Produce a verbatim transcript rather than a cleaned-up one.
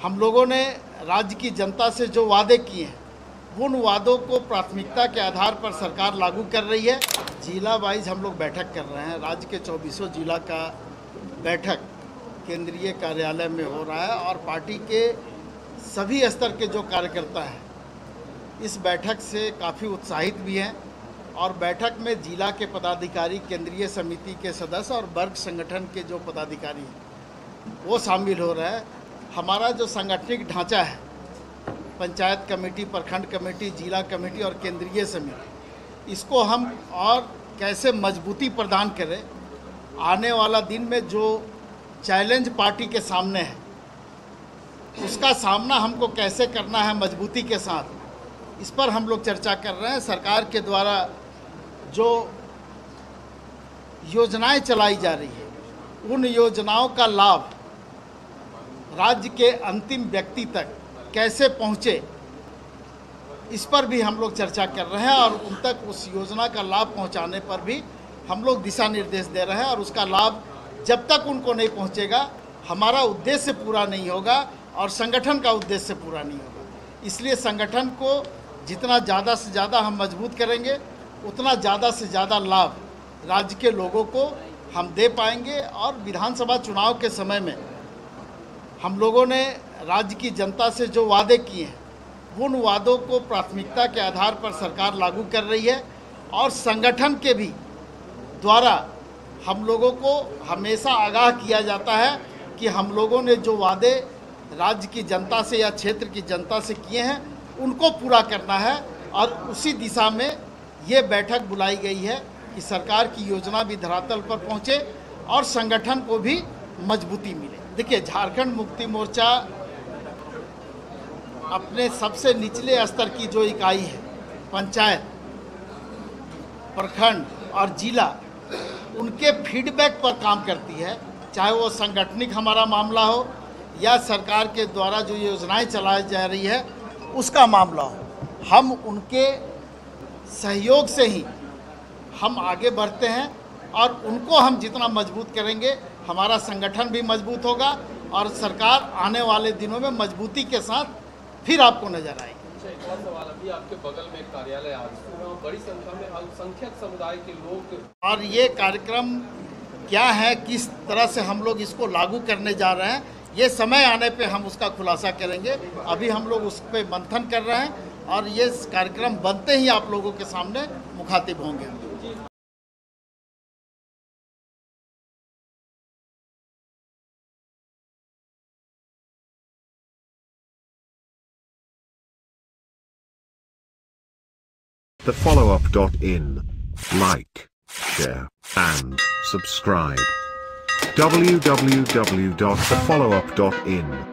हम लोगों ने राज्य की जनता से जो वादे किए हैं उन वादों को प्राथमिकता के आधार पर सरकार लागू कर रही है। जिला वाइज हम लोग बैठक कर रहे हैं। राज्य के चौबीसों जिला का बैठक केंद्रीय कार्यालय में हो रहा है और पार्टी के सभी स्तर के जो कार्यकर्ता हैं इस बैठक से काफ़ी उत्साहित भी हैं और बैठक में जिला के पदाधिकारी, केंद्रीय समिति के सदस्य और वर्ग संगठन के जो पदाधिकारी हैं वो शामिल हो रहे हैं। हमारा जो सांगठनिक ढांचा है, पंचायत कमेटी, प्रखंड कमेटी, जिला कमेटी और केंद्रीय समिति, इसको हम और कैसे मजबूती प्रदान करें। आने वाला दिन में जो चैलेंज पार्टी के सामने है उसका सामना हमको कैसे करना है मजबूती के साथ, इस पर हम लोग चर्चा कर रहे हैं। सरकार के द्वारा जो योजनाएं चलाई जा रही है उन योजनाओं का लाभ राज्य के अंतिम व्यक्ति तक कैसे पहुंचे, इस पर भी हम लोग चर्चा कर रहे हैं और उन तक उस योजना का लाभ पहुंचाने पर भी हम लोग दिशा निर्देश दे रहे हैं। और उसका लाभ जब तक उनको नहीं पहुंचेगा हमारा उद्देश्य पूरा नहीं होगा और संगठन का उद्देश्य पूरा नहीं होगा। इसलिए संगठन को जितना ज़्यादा से ज़्यादा हम मजबूत करेंगे उतना ज़्यादा से ज़्यादा लाभ राज्य के लोगों को हम दे पाएंगे। और विधानसभा चुनाव के समय में हम लोगों ने राज्य की जनता से जो वादे किए हैं उन वादों को प्राथमिकता के आधार पर सरकार लागू कर रही है और संगठन के भी द्वारा हम लोगों को हमेशा आगाह किया जाता है कि हम लोगों ने जो वादे राज्य की जनता से या क्षेत्र की जनता से किए हैं उनको पूरा करना है। और उसी दिशा में ये बैठक बुलाई गई है कि सरकार की योजना भी धरातल पर पहुंचे और संगठन को भी मजबूती मिले। देखिए, झारखंड मुक्ति मोर्चा अपने सबसे निचले स्तर की जो इकाई है, पंचायत, प्रखंड और जिला, उनके फीडबैक पर काम करती है। चाहे वो संगठनिक हमारा मामला हो या सरकार के द्वारा जो योजनाएं चलाई जा रही है उसका मामला हो, हम उनके सहयोग से ही हम आगे बढ़ते हैं और उनको हम जितना मजबूत करेंगे हमारा संगठन भी मजबूत होगा और सरकार आने वाले दिनों में मजबूती के साथ फिर आपको नजर आएगी। एक और सवाल, अभी आपके बगल में कार्यालय आज बड़ी संख्या में अल्पसंख्यक समुदाय के लोग, और ये कार्यक्रम क्या है, किस तरह से हम लोग इसको लागू करने जा रहे हैं, ये समय आने पे हम उसका खुलासा करेंगे। अभी हम लोग उस पर मंथन कर रहे हैं और ये कार्यक्रम बनते ही आप लोगों के सामने मुखातिब होंगे। The follow up dot in. Like, share, and subscribe. w w w dot the follow up dot in